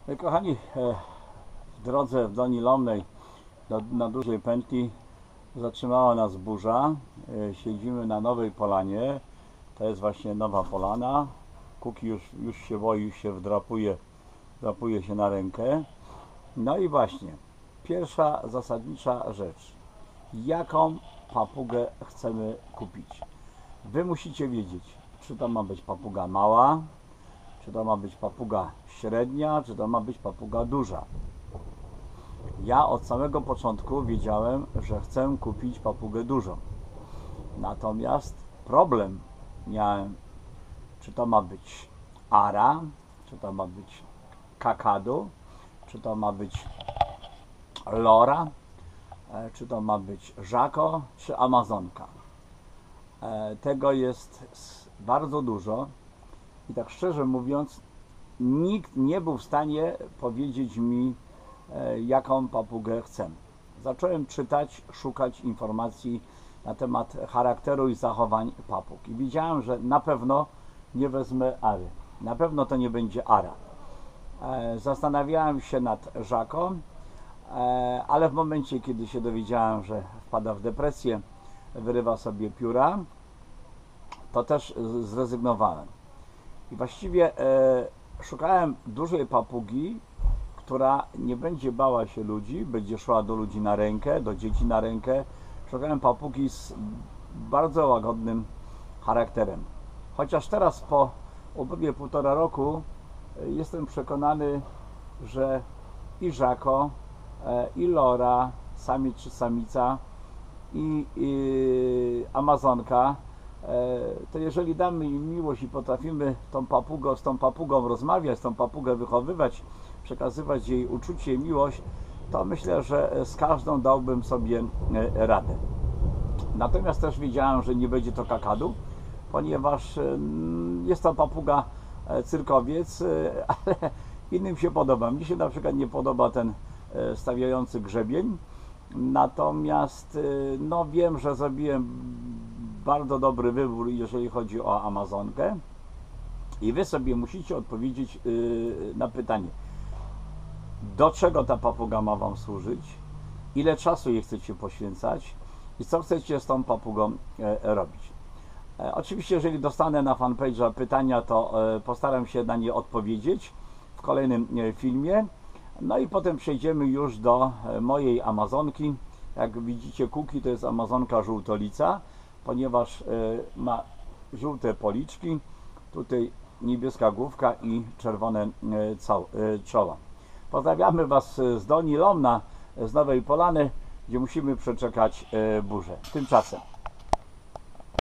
Kochani, w drodze w Doni Lomnej na dużej pętli zatrzymała nas burza. Siedzimy na Nowej Polanie. To jest właśnie Nowa Polana. Kuki już się boi, już się wdrapuje się na rękę. No i właśnie, pierwsza zasadnicza rzecz. Jaką papugę chcemy kupić? Wy musicie wiedzieć, czy to ma być papuga mała, czy to ma być papuga średnia, czy to ma być papuga duża. Ja od samego początku wiedziałem, że chcę kupić papugę dużą. Natomiast problem miałem, czy to ma być ara, czy to ma być kakadu, czy to ma być lora, czy to ma być żako, czy amazonka. Tego jest bardzo dużo i tak szczerze mówiąc, nikt nie był w stanie powiedzieć mi, jaką papugę chcę. Zacząłem czytać, szukać informacji na temat charakteru i zachowań papug i widziałem, że na pewno nie wezmę ary. Na pewno to nie będzie ara. Zastanawiałem się nad żaką, ale w momencie, kiedy się dowiedziałem, że wpada w depresję, wyrywa sobie pióra, to też zrezygnowałem. I właściwie szukałem dużej papugi, która nie będzie bała się ludzi, będzie szła do ludzi na rękę, do dzieci na rękę. Szukałem papugi z bardzo łagodnym charakterem. Chociaż teraz po upływie 1,5 roku jestem przekonany, że i żako, i lora, samiec czy samica, i amazonka, to jeżeli damy im miłość i potrafimy z tą papugą rozmawiać, tą papugę wychowywać, przekazywać jej uczucie, miłość, to myślę, że z każdą dałbym sobie radę. Natomiast też wiedziałem, że nie będzie to kakadu, ponieważ jest to papuga cyrkowiec, ale innym się podoba. Mi się na przykład nie podoba ten stawiający grzebień. Natomiast no wiem, że zrobiłem bardzo dobry wybór, jeżeli chodzi o amazonkę i wy sobie musicie odpowiedzieć na pytanie, do czego ta papuga ma wam służyć, ile czasu jej chcecie poświęcać i co chcecie z tą papugą robić. Oczywiście, jeżeli dostanę na fanpage'a pytania, to postaram się na nie odpowiedzieć w kolejnym filmie. No i potem przejdziemy już do mojej amazonki. Jak widzicie, Kuki to jest amazonka żółtolica, ponieważ ma żółte policzki, tutaj niebieska główka i czerwone czoła. Pozdrawiamy Was z Doni Lomna, z Nowej Polany, gdzie musimy przeczekać burzę. Tymczasem